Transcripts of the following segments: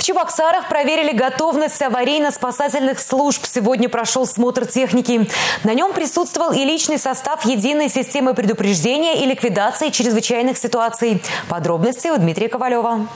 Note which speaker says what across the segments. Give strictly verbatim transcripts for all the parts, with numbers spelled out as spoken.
Speaker 1: В Чебоксарах проверили готовность аварийно-спасательных служб. Сегодня прошел смотр техники. На нем присутствовал и личный состав единой системы предупреждения и ликвидации чрезвычайных ситуаций. Подробности у Дмитрия Ковалева.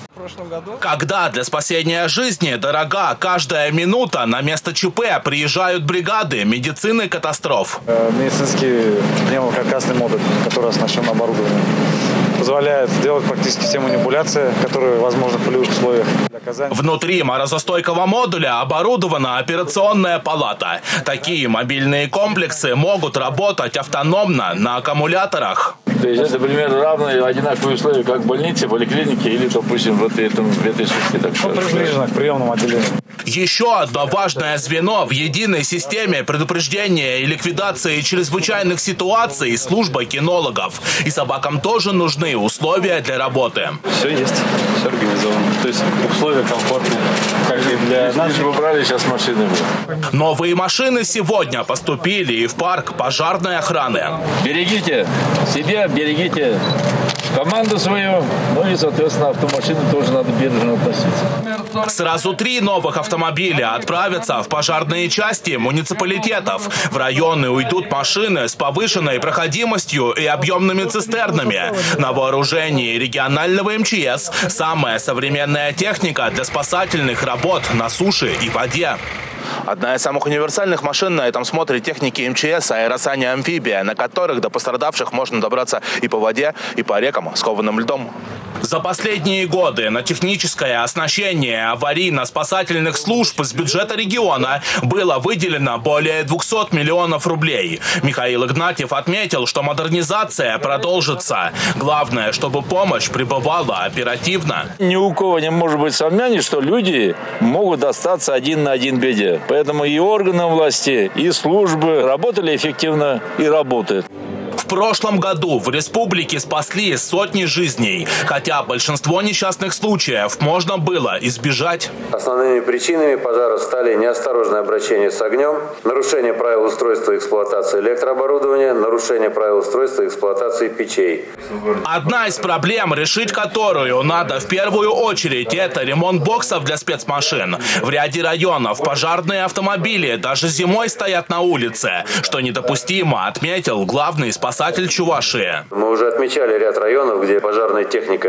Speaker 2: Когда для спасения жизни дорога каждая минута, на место ЧП приезжают бригады медицины катастроф.
Speaker 3: Медицинский пневмокаркасный модуль, который оснащен оборудованием, позволяет делать практически все манипуляции, которые возможны в полевых условиях.
Speaker 2: Внутри морозостойкого модуля оборудована операционная палата. Такие мобильные комплексы могут работать автономно на аккумуляторах.
Speaker 4: То есть это примерно равные, одинаковые условия, как в больнице, поликлинике или, допустим, в этой, в этой сутке. Так
Speaker 3: что приближено к приемному отделению.
Speaker 2: Еще одно важное звено в единой системе предупреждения и ликвидации чрезвычайных ситуаций – служба кинологов. И собакам тоже нужны условия для работы.
Speaker 5: Все есть, все организовано. То есть условия комфортные, как и для нас.
Speaker 4: Если бы брали сейчас машины.
Speaker 2: Новые машины сегодня поступили и в парк пожарной охраны.
Speaker 4: Берегите себя, берегите команду свою, ну и, соответственно, автомашины тоже надо бережно относиться.
Speaker 2: Сразу три новых автомобиля отправятся в пожарные части муниципалитетов. В районы уйдут машины с повышенной проходимостью и объемными цистернами. На вооружении регионального эм че эс самая современная техника для спасательных работ на суше и воде. Одна из самых универсальных машин на этом смотре техники эм че эс – аэросани «Амфибия», на которых до пострадавших можно добраться и по воде, и по рекам с кованым льдом. За последние годы на техническое оснащение аварийно-спасательных служб из бюджета региона было выделено более двухсот миллионов рублей. Михаил Игнатьев отметил, что модернизация продолжится. Главное, чтобы помощь прибывала оперативно.
Speaker 4: Ни у кого не может быть сомнений, что люди могут остаться один на один в беде. Поэтому и органы власти, и службы работали эффективно и работают.
Speaker 2: В прошлом году в республике спасли сотни жизней, хотя большинство несчастных случаев можно было избежать.
Speaker 6: Основными причинами пожаров стали неосторожное обращение с огнем, нарушение правил устройства и эксплуатации электрооборудования, нарушение правил устройства и эксплуатации печей.
Speaker 2: Одна из проблем, решить которую надо в первую очередь, это ремонт боксов для спецмашин. В ряде районов пожарные автомобили даже зимой стоят на улице, что недопустимо, отметил главный спасатель Чувашии.
Speaker 6: Мы уже отмечали ряд районов, где пожарная техника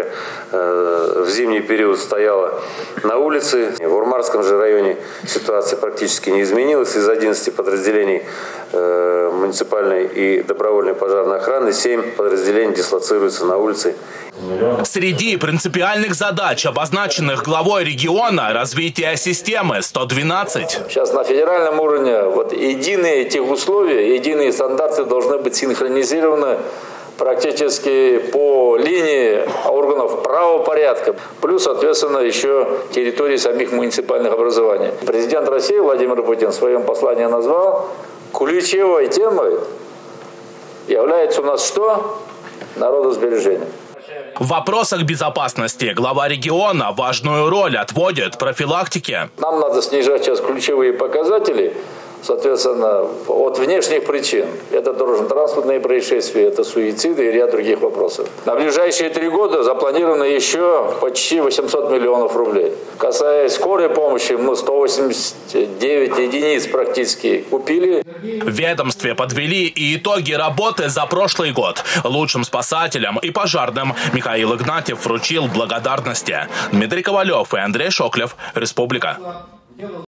Speaker 6: э, в зимний период стояла на улице. В Урмарском же районе ситуация практически не изменилась. Из одиннадцати подразделений э, муниципальной и добровольной пожарной охраны семь подразделений дислоцируются на улице.
Speaker 2: Среди принципиальных задач, обозначенных главой региона, развитие системы сто двенадцать.
Speaker 4: Сейчас на федеральном уровне вот единые тех условия, единые стандарты должны быть синхронизированы практически по линии органов правопорядка, плюс, соответственно, еще территории самих муниципальных образований. Президент России Владимир Путин в своем послании назвал, ключевой темой является у нас что? Народосбережение.
Speaker 2: В вопросах безопасности глава региона важную роль отводит профилактике.
Speaker 4: Нам надо снижать сейчас ключевые показатели, соответственно, от внешних причин. Это дорожно-транспортные происшествия, это суициды и ряд других вопросов. На ближайшие три года запланировано еще почти восемьсот миллионов рублей. Касаясь скорой помощи, мы сто восемьдесят девять единиц практически купили.
Speaker 2: В ведомстве подвели и итоги работы за прошлый год. Лучшим спасателям и пожарным Михаил Игнатьев вручил благодарности. Дмитрий Ковалев и Андрей Шоклев. Республика.